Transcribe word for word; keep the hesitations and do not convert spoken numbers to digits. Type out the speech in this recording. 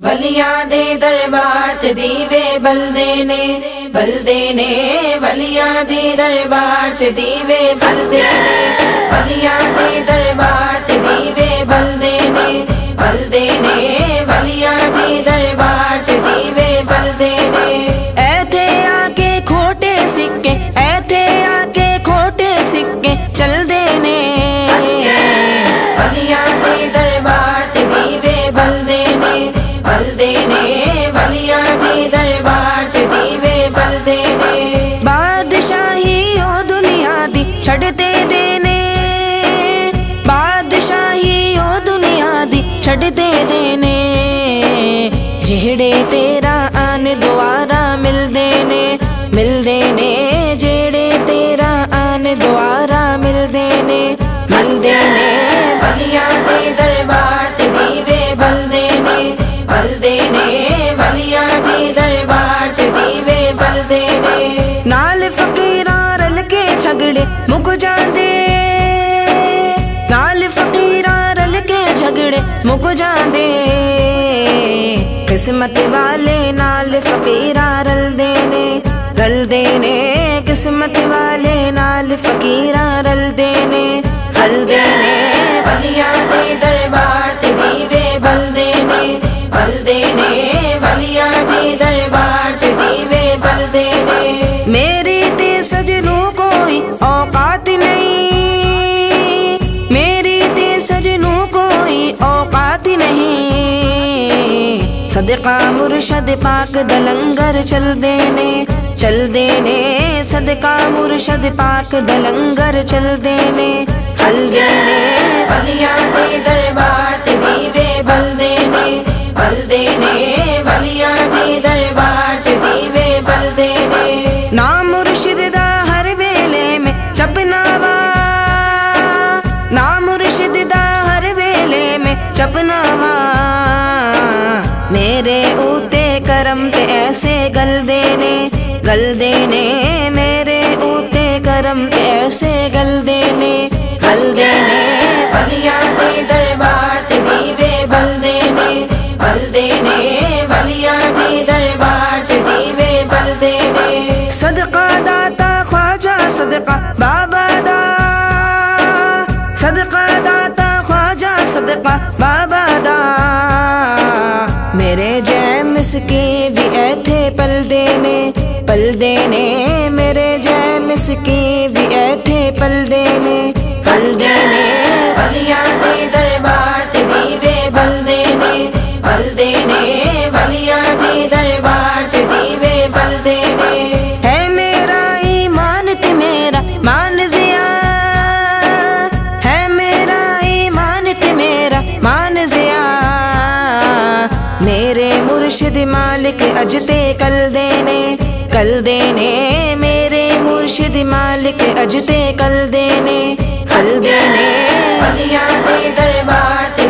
ولیاں دے دربار تے دیوے بلدے نے بلدے نے ولیاں دے دربار تے دیوے بلدے نے ولیاں دے دربار تے دیوے بلدے نے بلدے نے ولیاں دے دربار تے دیوے بلدے نے ایتھے آ کے کھوٹے سکے ایتھے آ کے کھوٹے سکے چل دے نے ولیاں دے دربار تے دیوے بلدے نے بلدے نے ولیاں دے دربار تے دیوے بلدے نے بادشاہی او دنیا دی چھڑتے دینے بادشاہی او دنیا دی چھڑتے دینے جہڑے تیرا آن دوارا مل دینے مل دینے جہڑے تیرا آن دوارا مل دینے مل دینے ولیاں دے دربار تے دیوے بلدے نے بلدے نے ولیاں دے دربار تے دیوے بلدے نے نال فقیراں رل کے جھگڑے مک جاندے نال فقیراں رل کے جھگڑے مک جاندے قسمت والے نال فقیراں رل دے نے رل دے نے قسمت والے نال فقیراں رل دے نے رل دے نے ولیاں دے دربار تے دیوے بلدے نے بلدے نے ولیاں دے دربار تے دیوے بلدے نے میری تے سجنوں کوئی اوقات نہیں میری تے سجنوں کوئی اوقات نہیں صدقہ مرشد پاک دلنگر چل دینے چل دینے صدقہ مرشد پاک دلنگر چل دینے چل دینے ولیاں دے دربار تے دیوے بلدے نے بلدے نے ولیاں دے دربار تے دیوے بلدے نے نام مرشد دا ہر ویلے میں چپنا وا نام مرشد دا ہر ویلے میں چپنا وا میرے اوتے کرم تے ایسے گل دینے گل دینے میرے اوتے کرم تے ایسے گل دینے گل دینے ولیاں دے دربار تے دیوے بلدے نے بلدے نے ولیاں دے دربار تے دیوے بلدے نے صدقہ داتا خواجہ صدقہ بابا دا صدقہ داتا خواجہ صدقہ بابا دا میرے جے مسکی بھی ایتھے پل دینے پل دینے میرے جے مسکی بھی ایتھے پل دینے پل دینے ولیاں دے دربار تے دیوے بلدے نے بلدے نے ولیاں دے دربار تے دیوے بلدے نے ہے میرا ایمان تے میرا مان زیا ہے میرا ایمان تے میرا مان زیا میرے مرشد مالک اجتے کل دینے کل دینے میرے مرشد مالک اجتے کل دینے کل دینے ولیاں دے دربار